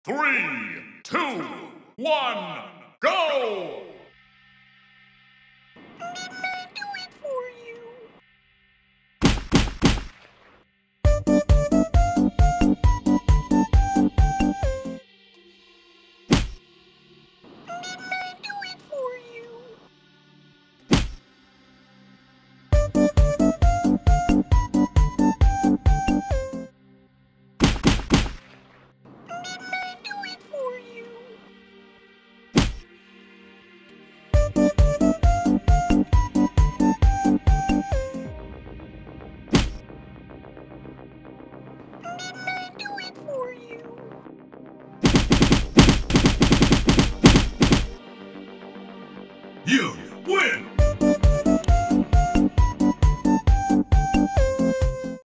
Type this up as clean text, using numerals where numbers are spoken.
3, 2, 1, go! Didn't I do it for you? Didn't I do it for you? Didn't I do it for you? Didn't I do it for you? You win!